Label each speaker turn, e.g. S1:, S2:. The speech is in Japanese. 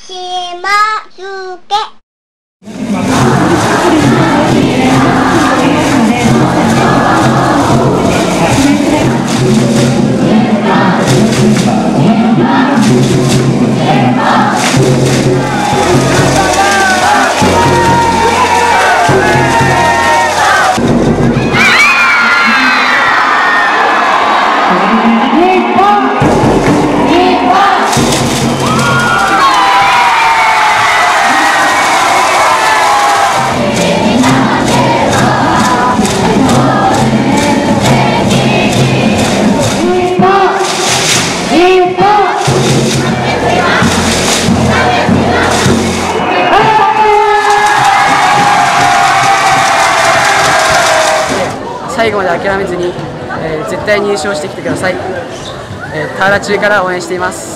S1: しますけ。
S2: 最後まで諦めずに、絶対に優勝してきてください。田原中から応援しています。